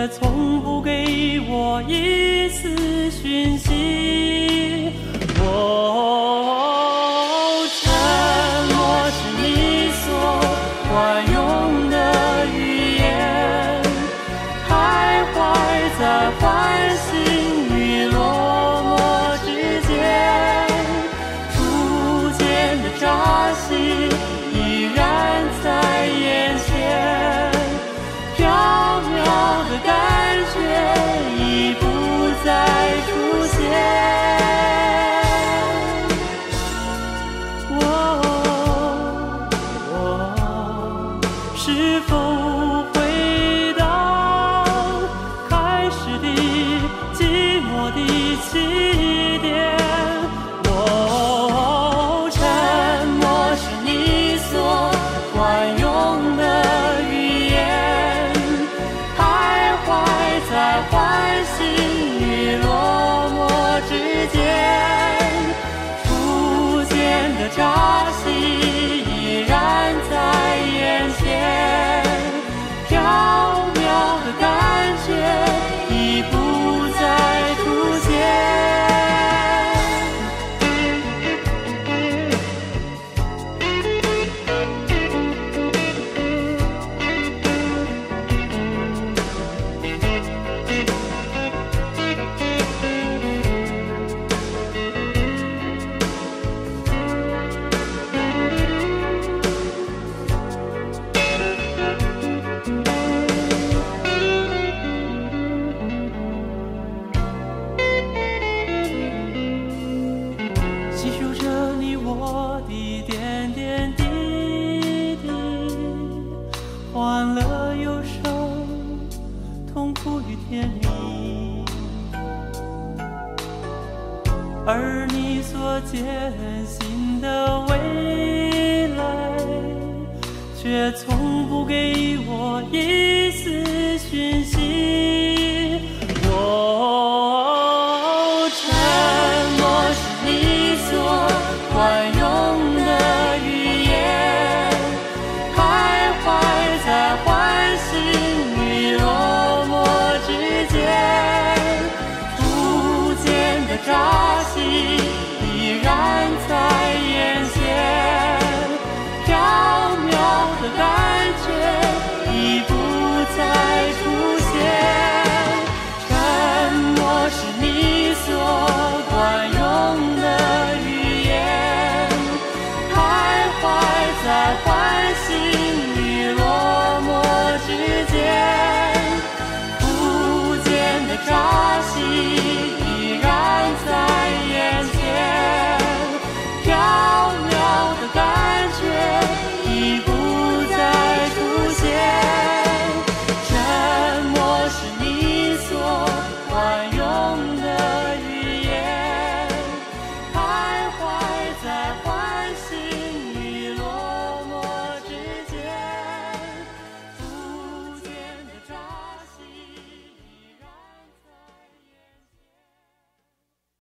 却从不给我一丝讯息。哦，沉默是你所惯用的语言，徘徊在欢欣与落寞之间，初见的扎心依然在眼前，缥缈的感觉已不再出现。是否回到开始的寂寞的起点？沉默是你所惯用的语言，徘徊在欢欣与落寞之间，初见的扎心依然在眼前，缥缈的感觉已不再出现。细数着你我的点点滴滴，欢乐忧伤，痛苦与甜蜜，而你所坚信的未来，却从不给我一